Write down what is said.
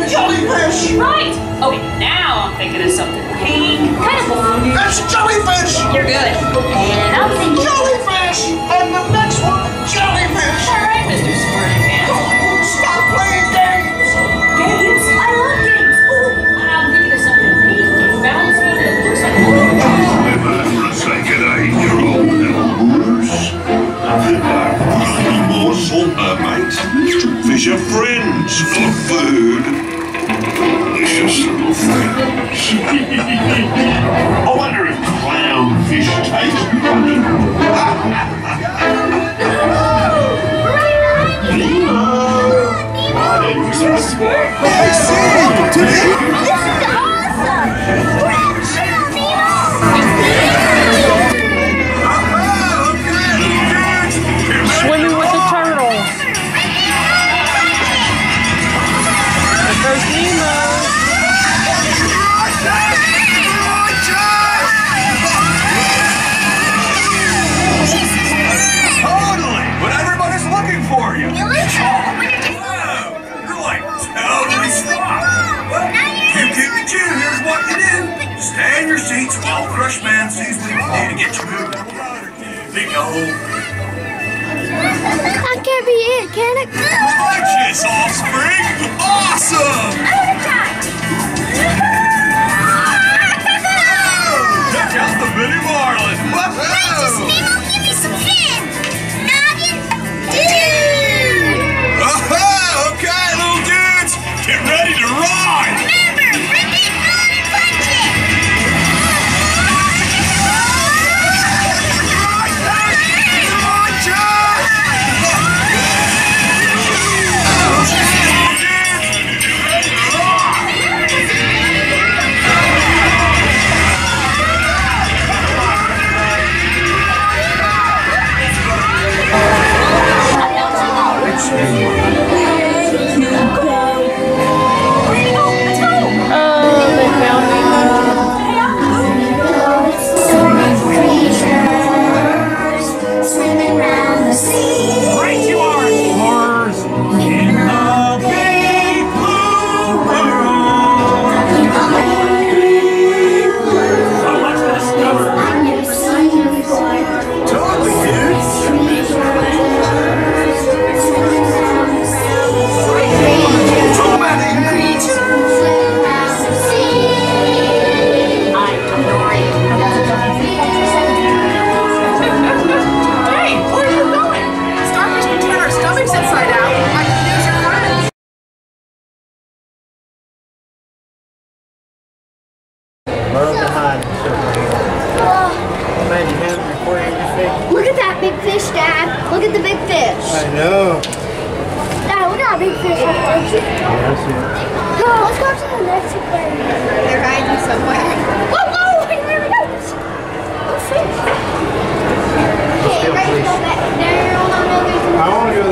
jellyfish! Right! Okay, now I'm thinking of something pink, kind of blue. That's jellyfish! You're good. And I'm thinking jellyfish! And the next one, jellyfish! Alright, Mr. Smarty Pants. Stop playing games! Games? I love games! Oh, I'm thinking of something pink and bouncy that looks like Forsaken 8-year-old Elbrus. Any more salt, mate? Fish are friends, not food. Delicious little friends. I wonder if clownfish taste funny. Nemo! Hey, see! This is awesome! Grab shell, Swimming with the turtles. There goes Nemo. Totally! What everybody's looking for you. You're like totally strong. Here's what you do. Stay in your seats while Crush Man sees what he can do to get you moving. Big old. That can't be it, can it? Righteous offspring! Awesome! Check out the mini marlin! Righteous Nemo, give me some fin! Noggin, dude! Okay, little dudes! Get ready to ride! Remember, rip it, run, and punch it! Look at that big fish, Dad. Look at the big fish. I know. Dad, look at that big fish. Yeah, I see it. Come on, let's go to the next aquarium. They're hiding somewhere. Whoa, whoa, here we go. Oh, fish. Okay, ready to go back. There, hold on, I want to go